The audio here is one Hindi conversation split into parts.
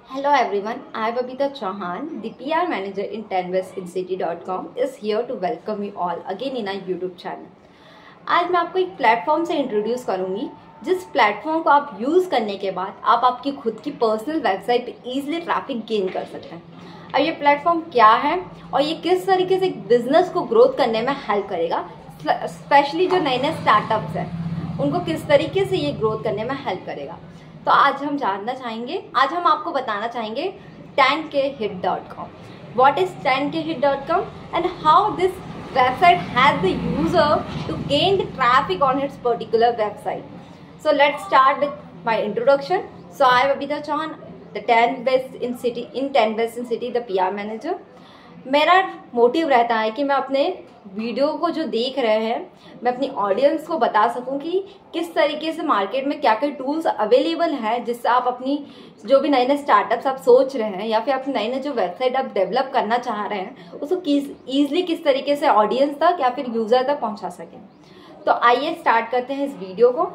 Hello everyone, I am Babita Chauhan, the PR manager in 10westincity.com is here to welcome you all again in our YouTube channel. आज मैं आपको एक प्लेटफॉर्म से इंट्रोड्यूस करूंगी जिस प्लेटफॉर्म को आप यूज़ करने के बाद आप आपकी खुद की पर्सनल वेबसाइट पे इजीली ट्रैफिक गेन कर सकते हैं। अब ये प्लेटफॉर्म क्या है और ये किस तरीके से बिजनेस को ग्रोथ करने में हेल्प करेगा, स्पेशली जो नए नए स्टार्टअप्स हैं उनको किस तरीके से ये ग्रोथ करने में हेल्प करेगा। तो आज हम आपको बताना चाहेंगे 10khit.com. What is 10khit.com and how this website has the user to gain the traffic on its particular website. So let's start with my introduction. So I am Babita Chauhan, the 10 West in City, the PR manager. मेरा मोटिव रहता है कि मैं अपने वीडियो को जो देख रहे हैं मैं अपनी ऑडियंस को बता सकूं कि किस तरीके से मार्केट में क्या क्या टूल्स अवेलेबल हैं जिससे आप अपनी जो भी नए नए स्टार्टअप्स आप सोच रहे हैं या फिर अपनी नई नई जो वेबसाइट आप डेवलप करना चाह रहे हैं उसको ईजिली किस तरीके से ऑडियंस तक या फिर यूज़र तक पहुंचा सकें। तो आइए स्टार्ट करते हैं इस वीडियो को।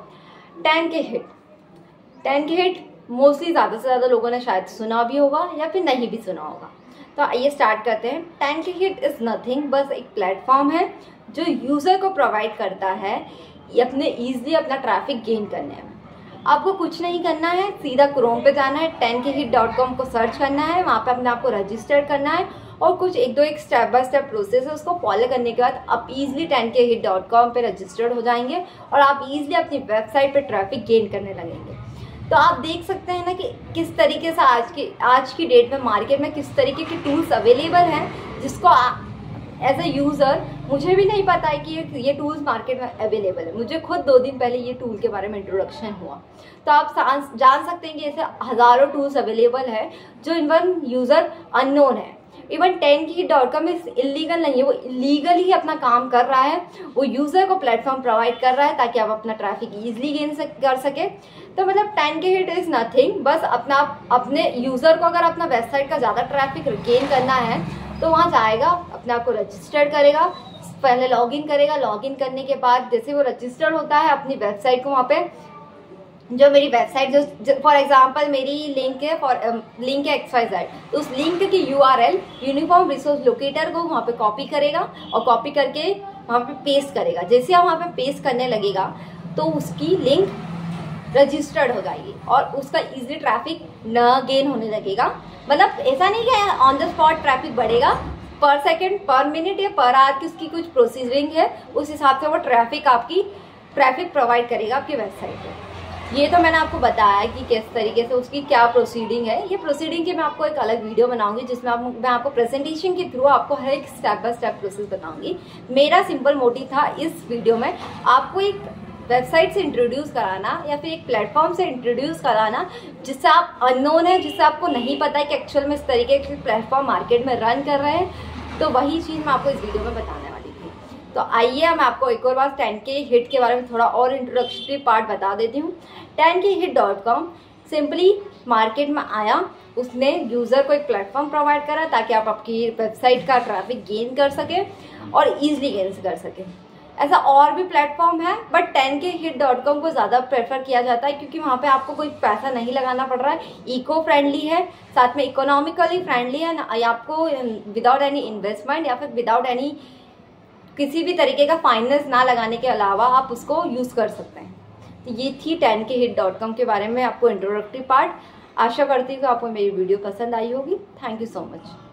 10k हिट मोस्टली ज़्यादा से ज़्यादा लोगों ने शायद सुना भी होगा या फिर नहीं भी सुना होगा। तो आइए स्टार्ट करते हैं। 10k हिट इज़ नथिंग, बस एक प्लेटफॉर्म है जो यूज़र को प्रोवाइड करता है अपने ईजिली अपना ट्रैफिक गेन करने में। आपको कुछ नहीं करना है, सीधा क्रोम पे जाना है, 10khit.com को सर्च करना है, वहाँ पे अपने आप को रजिस्टर करना है और कुछ एक स्टेप बाय स्टेप प्रोसेस है उसको फॉलो करने के बाद आप इजीली 10khit.com पे रजिस्टर्ड हो जाएंगे और आप इजीली अपनी वेबसाइट पे ट्रैफिक गेन करने लगेंगे। तो आप देख सकते हैं ना कि किस तरीके से आज की डेट में मार्केट में किस तरीके के टूल्स अवेलेबल हैं जिसको एज ए यूज़र मुझे भी नहीं पता है कि ये टूल्स मार्केट में अवेलेबल है। मुझे खुद 2 दिन पहले ये टूल के बारे में इंट्रोडक्शन हुआ। तो आप जान सकते हैं कि ऐसे हज़ारों टूल्स अवेलेबल है जो इवन यूज़र अननोन है। इवन 10khit.com इस इलीगल नहीं है, वो लीगल ही अपना काम कर रहा है। वो यूज़र को प्लेटफॉर्म प्रोवाइड कर रहा है ताकि आप अपना ट्रैफिक ईजिली गेन कर सके। तो मतलब 10khit इज़ नथिंग, बस अपने यूज़र को अगर अपना वेबसाइट का ज़्यादा ट्रैफिक गेन करना है तो वहाँ जाएगा, अपने आप को रजिस्टर करेगा, पहले लॉगिन करेगा। लॉगिन करने के बाद जैसे वो रजिस्टर होता है अपनी वेबसाइट को वहाँ पे जो मेरी वेबसाइट जो फॉर एग्जांपल मेरी लिंक है XYZ, तो उस लिंक की URL यूनिफॉर्म रिसोर्स लोकेटर को वहाँ पे कॉपी करेगा और कॉपी करके वहाँ पे पेस्ट करेगा। जैसे आप वहाँ पे पेस्ट करने लगेगा तो उसकी लिंक रजिस्टर्ड हो जाएगी और उसका इजीली ट्रैफिक न गेन होने लगेगा। मतलब ऐसा नहीं कि ऑन द स्पॉट ट्रैफिक बढ़ेगा, पर सेकेंड, पर मिनट या पर आवर की उसकी कुछ प्रोसीजरिंग है, उस हिसाब से वो ट्रैफिक प्रोवाइड करेगा आपकी वेबसाइट पे। ये तो मैंने आपको बताया कि किस तरीके से उसकी क्या प्रोसीडिंग है। ये प्रोसीडिंग की मैं आपको एक अलग वीडियो बनाऊंगी जिसमें मैं आपको प्रेजेंटेशन के थ्रू आपको हर एक स्टेप बाय स्टेप प्रोसेस बताऊंगी। मेरा सिंपल मोटिव था इस वीडियो में आपको एक वेबसाइट से इंट्रोड्यूस कराना या फिर एक प्लेटफॉर्म से इंट्रोड्यूस कराना जिससे आप अननोन है, जिससे आपको नहीं पता है कि एक्चुअल में इस तरीके के प्लेटफॉर्म मार्केट में रन कर रहे हैं। तो वही चीज़ मैं आपको इस वीडियो में बताने वाली थी। तो आइए मैं आपको एक और बार 10k हिट के बारे में थोड़ा और इंट्रोडक्टरी पार्ट बता देती हूँ। 10khit.com सिंपली मार्केट में आया, उसने यूज़र को एक प्लेटफॉर्म प्रोवाइड करा ताकि आप आपकी वेबसाइट का ट्रैफिक गेन कर सकें और ईजिली गेन कर सकें। ऐसा और भी प्लेटफॉर्म है बट 10khit.com को ज़्यादा प्रेफर किया जाता है क्योंकि वहाँ पे आपको कोई पैसा नहीं लगाना पड़ रहा है, इको फ्रेंडली है, साथ में इकोनॉमिकली फ्रेंडली है। आपको विदाउट एनी इन्वेस्टमेंट या फिर विदाउट एनी किसी भी तरीके का फाइनेंस ना लगाने के अलावा आप उसको यूज़ कर सकते हैं। तो ये थी 10khit.com के बारे में आपको इंट्रोडक्टरी पार्ट। आशा करती हूँ कि आपको मेरी वीडियो पसंद आई होगी। Thank you so much.